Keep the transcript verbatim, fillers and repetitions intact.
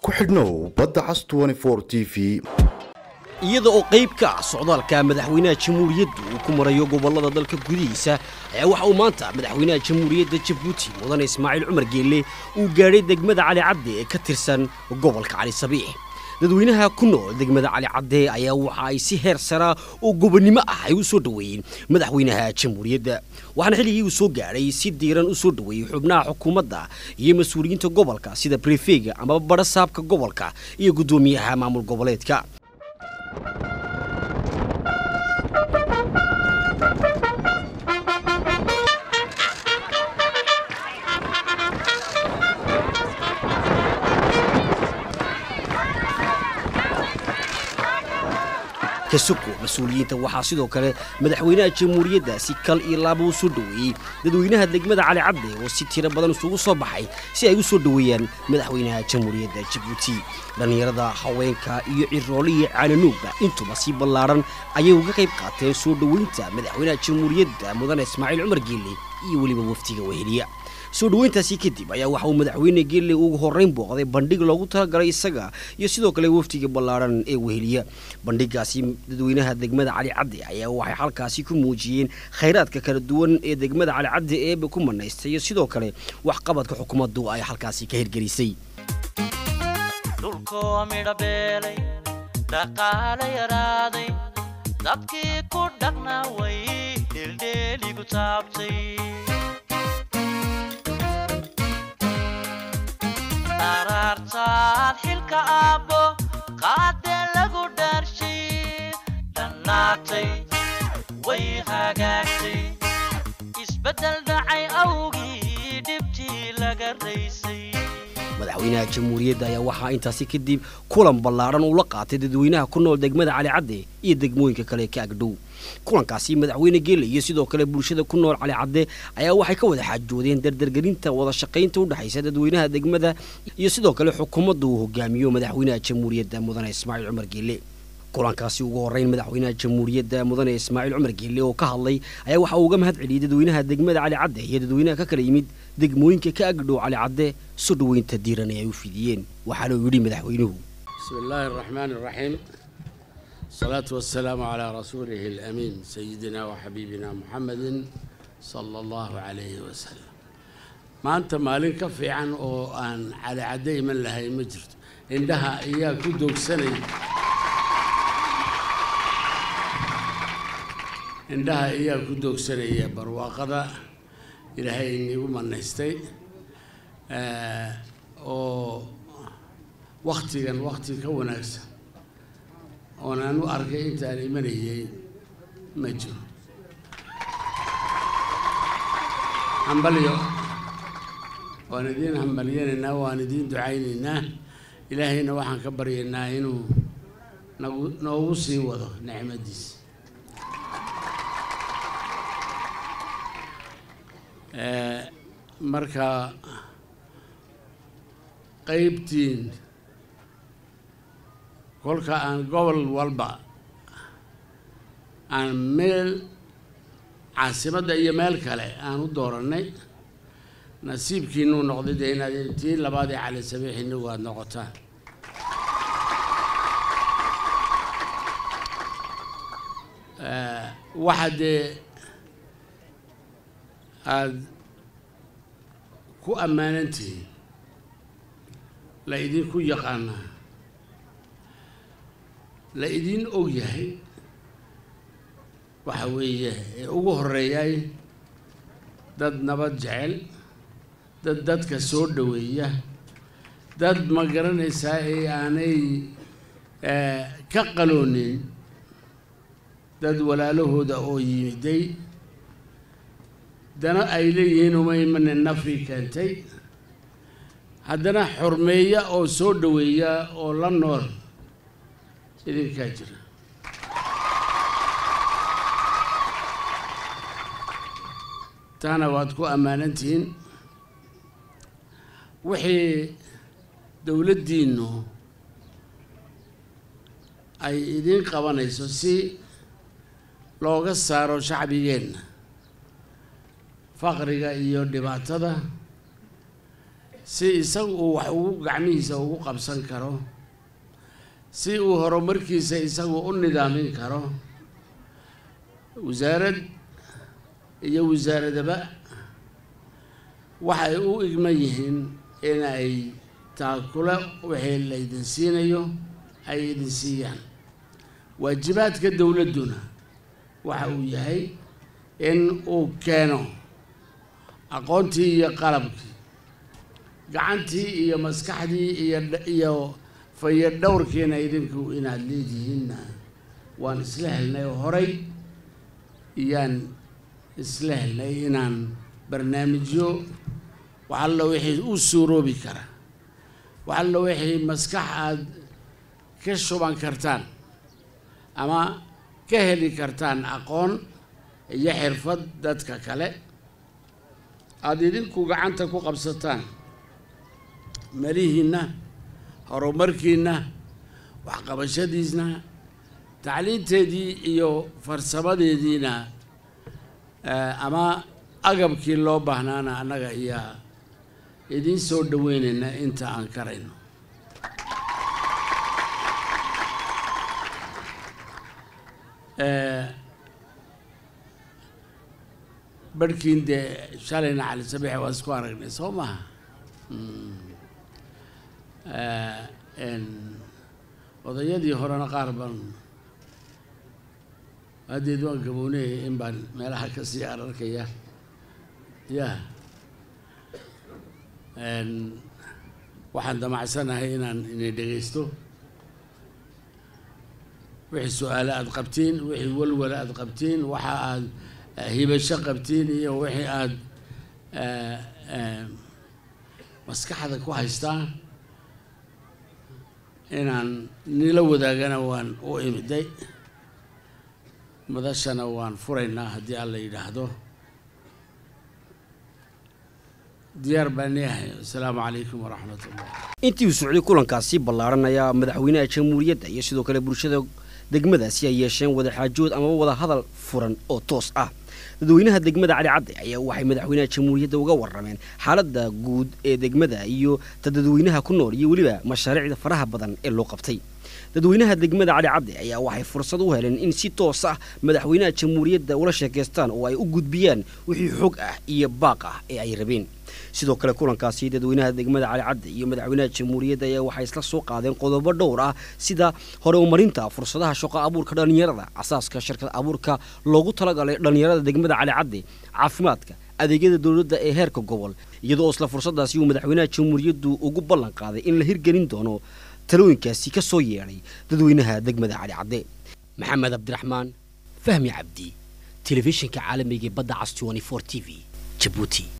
ku xidhnow badda cas twenty-four T V iyada oo qayb ka ah socdaalka madaxweynaha jamhuuriyadda uu ku marayo gobolada dalka gudihiisa ayaa waxa uu maanta madaxweynaha jamhuuriyadda Djibouti mudane Ismaaciil Cumar Geelle uu gaaray degmada Cali Cadde ee ka tirsan gobolka Cali Sabiix dadweynaha ku nool degmada Cali Cadde ayaa waxa ay si heer sare oo gobonimo ah ay u soo dhaweeyeen madaxweynaha jamhuuriyadda waxaana xilligii uu soo gaaray si diiran u soo dhaweeyay xubnaha xukuumadda iyo mas'uuliyiinta gobolka sida prefega ama barasaabka gobolka iyo gudoomiyaha maamul goboleedka كسوكو مسؤولين توحى سيدو كله مدحوينها جمهورية سي كل إيلابو سودوي ددوينها دقمة على عبده وستيرة بدن سوق صباحي سي أيو سودويان مدحوينها جمهورية جيبوتي لأن يرضى حوينكا يعرولي على نوبة انتو مصيب اللارن أيو قيب قاتل سودوينتا مدحوينها جمهورية مدن إسماعيل عمر جيلي يولي بوفتيقة وهلية سودوينتاسي kadib ayaa waxa uu madaxweyne Geelle ugu horeyn booqday bandhig loogu talagalay isaga iyo sidoo kale waftiga ballaaran ee weheliya bandhigaasi dadweynaha degmada Cali Cadde ayaa waxay halkaasi ku muujiyeen khayraadka kala duwan ee degmada Cali Cadde ee ku manaystay iyo sidoo kale wax qabadka xukuumaddu ay halkaasi ka hirgelisay dhulko midhabeelay dhaqaale yaraaday dadkii ku dhaqnaa way dhildheeligu taabtay arartaad xilka aabbo qaade lagu dharshay dhannaatay way hagaagtay isbeddel dhacay awgii dhibtii laga raysay madaxweynaha jamhuuriyadda ayaa waxaa intaasi kadib kulan ballaaran uu la qaatay dadweynaha ku nool degmada Cali Cadde iyo degmooyinka kale ka agdhow kulankaasi madaxweyne Geelle iyo sidoo kale bulshada ku nool Cali Cadde ayaa waxay ka wada xaajoodeen dardargelinta wada shaqaynta u dhaxaysa dadweynaha degmada iyo sidoo kale xukuumaddu uu hogaamiyo madaxweynaha jamhuuriyadda mudane Ismaaciil Cumar Geelle kulankaasi ugu horeyn madaxweynaha jamhuuriyadda mudane Ismaaciil Cumar Geelle oo ka hadlay ayaa waxa uu uga mahad celiyay dadweynaha degmada Cali Cadde iyo dadweynaha ka kala yimid degmooyinka ka agdhow Cali Cadde soo dhaweynta diiran ay u fidiyeen waxa uu yiri madaxweynuhu bismillaahir rahmaanir rahiim الصلاة والسلام على رسوله الأمين سيدنا وحبيبنا محمد صلى الله عليه وسلم ما أنت مالك في عن أو أن على عدي من لها مجرد عندها إياه كدوك سنة عندها إياه كدوك سنة إياه برواقضة إلى هاي يوم النستي آه أو وقتي كان وقتي كون أكثر وأنا أنو أركي أنت من هي مجنون همبليو وأنا دين همبلينا وأنا دين دعينا إلهي نوحن كبرينا إنه نوصي وضع نعمة ديس آه مركا قيبتين kolka aan gobol walba aan meel caasimadda iyo meel kale aan u dooranay nasiibkiinu noqday inaad tii labaad ee Cali Sabiix inagu aad noqotaan waxaad aad ku ammaanantihiin la idinku yaqaanaa la idin og yahay waxa weeye ugu horeeyay dad nabad jecel dad dadka soo dhaweeya dad ma garanaysaa ee aanay ka qaloonin dad walaalahooda oo yimiday dana ay leeyihiin uma imanin nafi keentay haddana xurmeeya oo soo dhaweeya oo la nool idinkaa jira taana waad ku ammaanantihiin wixii dowladdiinnu ay idin qabanayso si looga saaro shacbigeenna faqriga iyo dhibaatada si isagu uu wax ugu gacmihiisa ugu qabsan karo si uu horumarkiisa isagu u nidaamin karo wasaarad iyo wasaaradaba waxay u igman yihiin inay taakula wixii la idin siinayo ay idin siiyaan waajibaadka dowladduna waxa uu yahay in uu keeno aqoontii iyo qalabkii gacantii iyo maskaxdii iyo iyo faya dhowrkiina idinku inaad leedihiinna waan isla helnay horay iyaan isla helnay inaan barnaamijyo waxalla wixii u suuroobi kara waxalla wixii maskax aad ka shuban kartaan ama ka heli kartaan aqoon iyo xirfad dadka kale aad idinku gacanta ku qabsataan malihiinna horumarkiinna waxqabashadiisna tacliinteedii iyo farsamadeediina ama agabkii loo baahnaana annaga iyaa idiin soo dhaweynayna inta aan karayno barhkiin dee shalayna cali sabiix waa isku aragnay soo maha odayadii horena qaar baan haddeed waan gabownayay in baan meelaha ka sii ararkaya ya waxaan damacsanahay inaan inay dhegaysto wixii su-aale aada qabtiin wixii walwala aada qabtiin waxa aad hibasho qabtiin iyo wixii aada maskaxda ku haystaa inaan nila wadaagana waan u imiday madashana waan furaynaa haddii alla yidhaahdo diyaar baan yahay assalaamu calaykum waraxmat ullah intii uu socday kulankaasi ballaaran ayaa madaxweynaha jamhuuriyadda iyo sidoo kale bulshada degmadaasi ay yeesheen wada xaajood ama wada hadal furan oo toos ah dadweynaha degmada cali cadde ayaa waxay madaxweynaha jamhuuriyadda uga warrameen xaaladda guud ee degmada iyo dadweynaha ku nool iyo weliba mashaariicda faraha badan ee loo qabtay dadweynaha degmada cali cadde ayaa waxay fursad u heleen in si toos ah madaxweynaha jamhuuriyadda ula sheekaystaan oo ay u gudbiyaan wixii xog ah iyo baaq ah ee ay rabeen sidoo kale kulankaasi dadweynaha degmada cali cadde iyo madaxweynaha jamhuuriyadda ayaa waxay isla soo qaadeen qodobo dhowr ah sida hore u marinta fursadaha shaqo abuurka dhalinyarada asaaska shirkad abuurka loogu talagalay dhalinyarada degmada cali cadde caafimaadka adeegyada dowladda ee heerka gobol iyadoo isla fursadaasi uu madaxweynaha jamhuuriyaddu ugu ballan qaaday in la hirgelin doono talooyinkaasi ka soo yeedhay dadweynaha degmada cali cadde maxamed cabdiraxmaan fahmi cabdi telefishinka caalamiga badda cas twenty four t v jabuuti